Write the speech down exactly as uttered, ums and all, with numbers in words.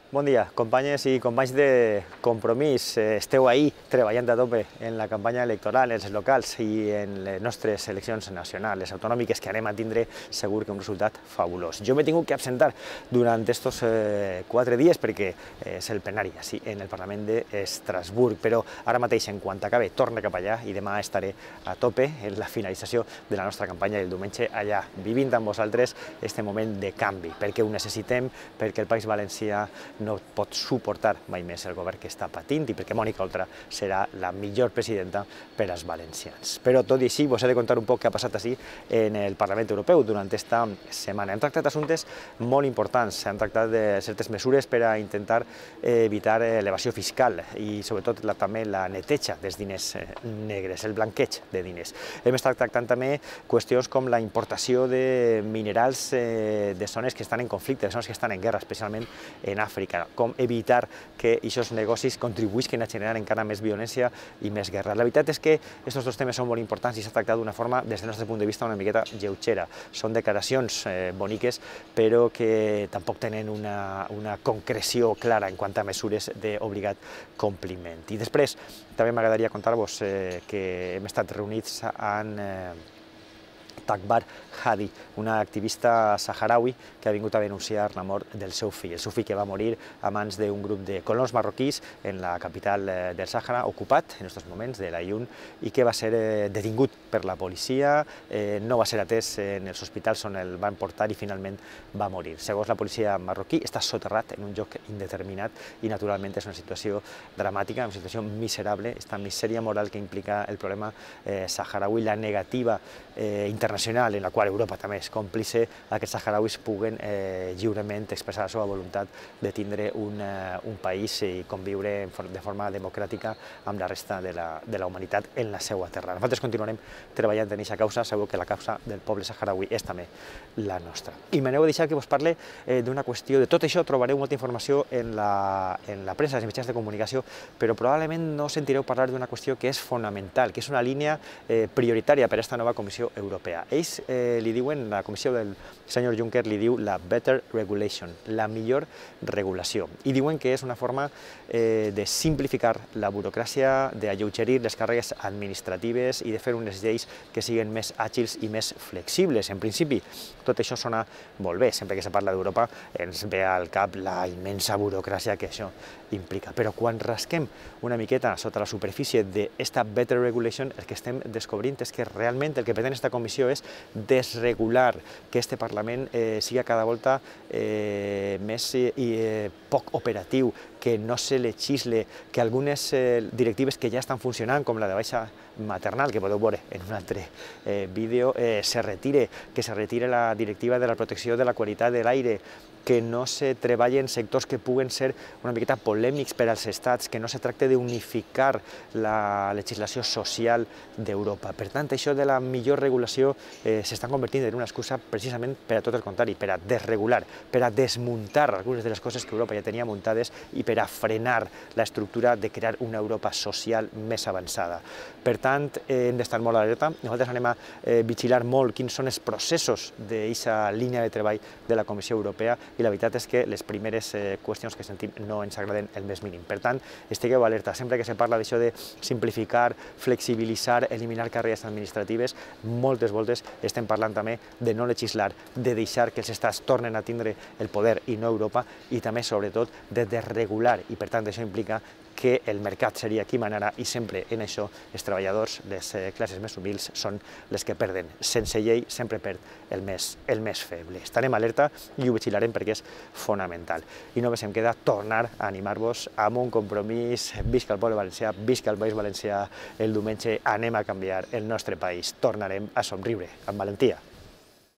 Bon dia, companyes i companys de Compromís. Esteu ahí treballant a tope en la campanya electoral, en els locals i en les nostres eleccions nacionals, les autonòmiques, que anem a tindre segur que un resultat fabulós. Jo m'he tingut que absentar durant estos eh, quatre dies perquè és el plenari, sí, en el Parlament d'Estrasburg, però ara mateix, en quant acabe, torne cap allà i demà estaré a tope en la finalització de la nostra campanya el diumenge allà, vivint amb vosaltres este moment de canvi, perquè ho necessitem, perquè el País Valencià no pot suportar mai més el govern que està patint i perquè Mònica Oltra serà la millor presidenta per als valencians. Però tot i així vos he de contar un poc què ha passat així en el Parlament Europeu durant esta setmana. Hem tractat assumptes molt importants, hem tractat de certes mesures per a intentar evitar l'evasió fiscal i sobretot la, també la neteja dels diners negres, el blanqueig de diners. Hem estat tractant també qüestions com la importació de minerals de zones que estan en conflicte, de zones que estan en guerra, especialment en Àfrica, com evitar que aquests negocis contribuïsquen a generar encara més violència i més guerra. La veritat és que aquests dos temes són molt importants i s'ha tractat d'una forma, des del nostre punt de vista, una miqueta lleugera. Són declaracions eh, boniques, però que tampoc tenen una, una concreció clara en quant a mesures d'obligat compliment. I després també m'agradaria contar-vos eh, que hem estat reunits en eh, Takbar Hadi, una activista saharaui que ha vingut a denunciar la mort del seu fill, el seu fill que va morir a mans d'un grup de colons marroquís en la capital del Sàhara, ocupat en aquests moments de l'Aïun, i que va ser detingut per la policia, eh, no va ser atès en els hospitals on el van portar i finalment va morir. Segons la policia marroquí, està soterrat en un lloc indeterminat i naturalment és una situació dramàtica, una situació miserable, esta misèria moral que implica el problema eh, saharaui, la negativa eh, internacional en la qual Europa també és còmplice a que els saharauis puguen eh, lliurement expressar la seva voluntat de tindre un, eh, un país i conviure de forma democràtica amb la resta de la, de la humanitat en la seva terra. Nosaltres continuarem treballant en aquesta causa, segur que la causa del poble saharaui és també la nostra. I m'aneu a deixar que vos parle eh, d'una qüestió. De tot això trobareu molta informació en la, en la premsa, en els mitjans de comunicació, però probablement no sentireu parlar d'una qüestió que és fonamental, que és una línia eh, prioritària per a aquesta nova Comissió Europea. Ells eh, li diuen, la comissió del senyor Juncker li diu la better regulation, la millor regulació, i diuen que és una forma eh, de simplificar la burocràcia, d'alleugerir les càrregues administratives i de fer unes lleis que siguin més àgils i més flexibles. En principi, tot això sona molt bé, sempre que se parla d'Europa ens ve al cap la immensa burocràcia que això implica, però quan rasquem una miqueta sota la superfície d'esta better regulation, el que estem descobrint és que realment el que pretén esta comissió és desregular, que este Parlament eh, siga cada volta eh, més eh, eh, poc operatiu, que no se legisle, que algunes eh, directives que ja estan funcionant, com la de baixa maternal, que podeu veure en un altre eh, vídeo, eh, se retire, que se retire la directiva de la protecció de la qualitat de l'aire, que no se treballen sectors que puguen ser una miqueta polèmics per als estats, que no se tracte d'unificar la legislació social d'Europa. Per tant, això de la millor regulació eh, s'està convertint en una excusa precisament per a tot el contrari, per a desregular, per a desmuntar algunes de les coses que Europa ja tenia muntades i per a frenar l'estructura de crear una Europa social més avançada. Per tant, eh, hem d'estar molt alerta. Nosaltres anem a eh, vigilar molt quins són els processos d'aquesta línia de treball de la Comissió Europea i la veritat és que les primeres eh, qüestions que sentim no ens agraden el més mínim. Per tant, estigueu alerta. Sempre que se parla d'això de simplificar, flexibilitzar, eliminar càrregues administratives, moltes voltes estem parlant també de no legislar, de deixar que els estats tornen a tindre el poder i no Europa, i també, sobretot, de desregular, i per tant això implica que el mercat seria qui manarà i sempre en això els treballadors, les classes més humils, són les que perden. Sense llei sempre perd el més, el més feble. Estarem alerta i ho vigilarem perquè és fonamental. I només em queda tornar a animar-vos amb un compromís. Visca el poble valencià, visca el País Valencià. El diumenge anem a canviar el nostre país. Tornarem a somriure amb valentia.